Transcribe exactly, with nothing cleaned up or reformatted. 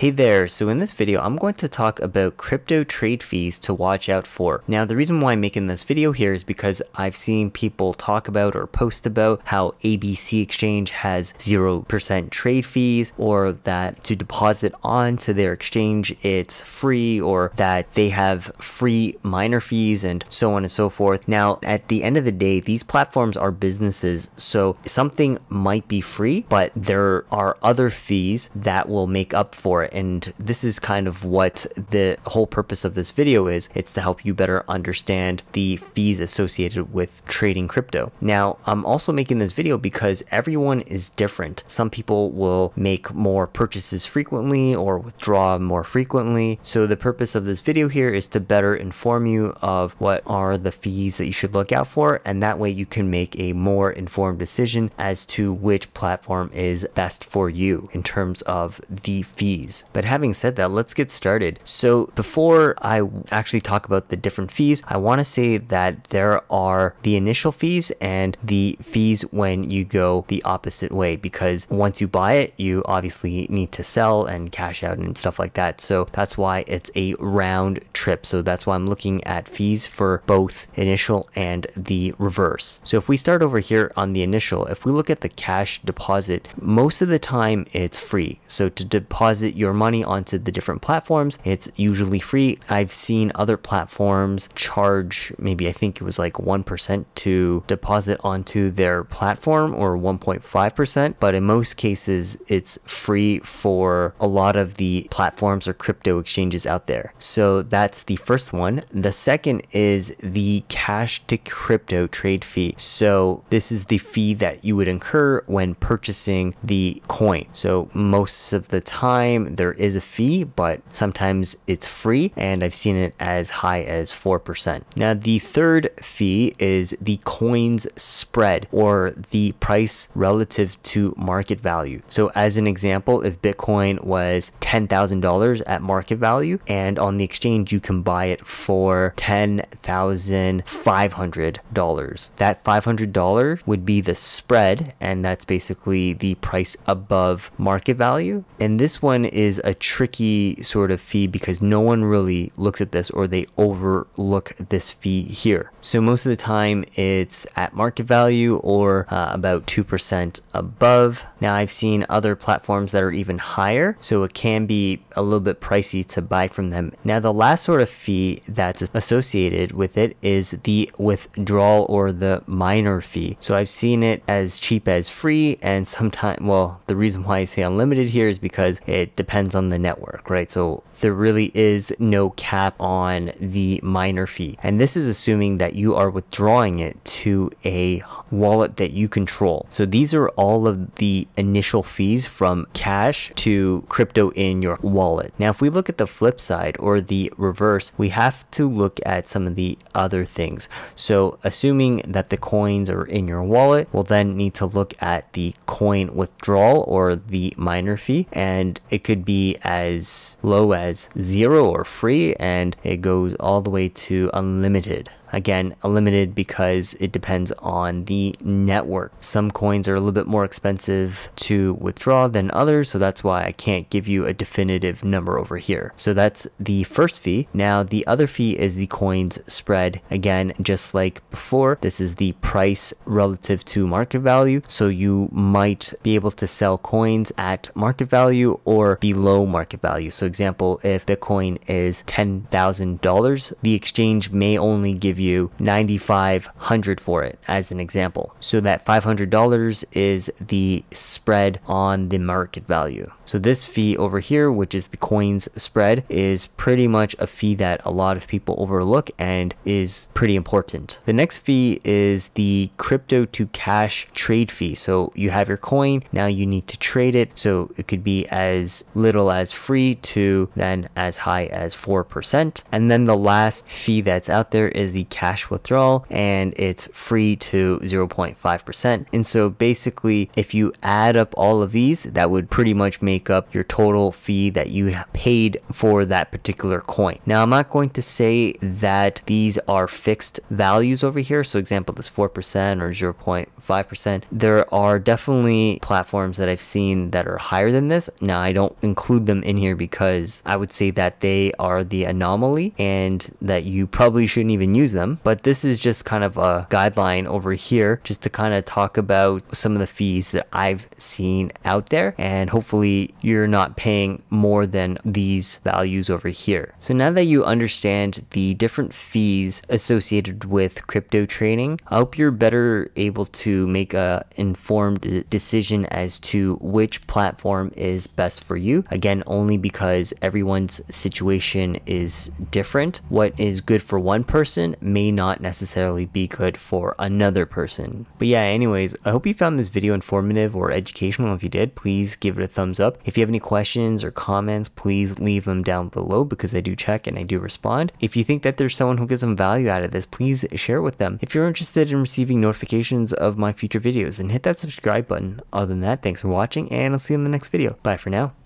Hey there, so in this video I'm going to talk about crypto trade fees to watch out for. Now the reason why I'm making this video here is because I've seen people talk about or post about how A B C exchange has zero percent trade fees, or that to deposit onto their exchange it's free, or that they have free miner fees and so on and so forth. Now at the end of the day, these platforms are businesses, so something might be free, but there are other fees that will make up for it. And this is kind of what the whole purpose of this video is. It's to help you better understand the fees associated with trading crypto. Now, I'm also making this video because everyone is different. Some people will make more purchases frequently or withdraw more frequently. So the purpose of this video here is to better inform you of what are the fees that you should look out for, and that way you can make a more informed decision as to which platform is best for you in terms of the fees. But having said that, let's get started. So before I actually talk about the different fees, I want to say that there are the initial fees and the fees when you go the opposite way, because once you buy it, you obviously need to sell and cash out and stuff like that. So that's why it's a round trip. So that's why I'm looking at fees for both initial and the reverse. So if we start over here on the initial, if we look at the cash deposit, most of the time it's free. So to deposit your money onto the different platforms, it's usually free. I've seen other platforms charge maybe, I think it was like one percent to deposit onto their platform, or one point five percent, but in most cases it's free for a lot of the platforms or crypto exchanges out there. So that's the first one. The second is the cash to crypto trade fee. So this is the fee that you would incur when purchasing the coin. So most of the time there is a fee, but sometimes it's free, and I've seen it as high as four percent. Now the third fee is the coin's spread, or the price relative to market value. So as an example, if Bitcoin was ten thousand dollars at market value, and on the exchange you can buy it for ten thousand five hundred dollars, that five hundred dollars would be the spread, and that's basically the price above market value. And this one is a tricky sort of fee because no one really looks at this, or they overlook this fee here. So most of the time it's at market value, or uh, about two percent above. Now I've seen other platforms that are even higher, so it can be a little bit pricey to buy from them. Now the last sort of fee that's associated with it is the withdrawal, or the miner fee. So I've seen it as cheap as free, and sometimes, well, the reason why I say unlimited here is because it depends on the network, right? So there really is no cap on the miner fee, and this is assuming that you are withdrawing it to a wallet that you control. So these are all of the initial fees from cash to crypto in your wallet. Now if we look at the flip side, or the reverse, we have to look at some of the other things. So assuming that the coins are in your wallet, we'll then need to look at the coin withdrawal, or the miner fee, and it could be as low as zero or free, and it goes all the way to unlimited. Again, unlimited because it depends on the network. Some coins are a little bit more expensive to withdraw than others, so that's why I can't give you a definitive number over here. So that's the first fee. Now the other fee is the coin's spread. Again, just like before, this is the price relative to market value. So you might be able to sell coins at market value or below market value. So example, if Bitcoin is ten thousand dollars, the exchange may only give you ninety-five hundred for it, as an example. So that five hundred dollars is the spread on the market value. So this fee over here, which is the coin's spread, is pretty much a fee that a lot of people overlook and is pretty important. The next fee is the crypto to cash trade fee. So you have your coin, now you need to trade it. So it could be as little as free to then as high as four percent. And then the last fee that's out there is the cash withdrawal, and it's free to zero point five percent. And so basically, if you add up all of these, that would pretty much make up your total fee that you paid for that particular coin. Now, I'm not going to say that these are fixed values over here. So example, this four percent or zero point five percent. There are definitely platforms that I've seen that are higher than this. Now, I don't include them in here because I would say that they are the anomaly and that you probably shouldn't even use them. But this is just kind of a guideline over here just to kind of talk about some of the fees that I've seen out there, and hopefully you're not paying more than these values over here. So now that you understand the different fees associated with crypto trading, I hope you're better able to make a informed decision as to which platform is best for you. Again, only because everyone's situation is different. What is good for one person may not necessarily be good for another person. But yeah, anyways, I hope you found this video informative or educational. If you did, please give it a thumbs up. If you have any questions or comments, please leave them down below because I do check and I do respond. If you think that there's someone who gets some value out of this, please share it with them. If you're interested in receiving notifications of my future videos, then hit that subscribe button. Other than that, thanks for watching, and I'll see you in the next video. Bye for now.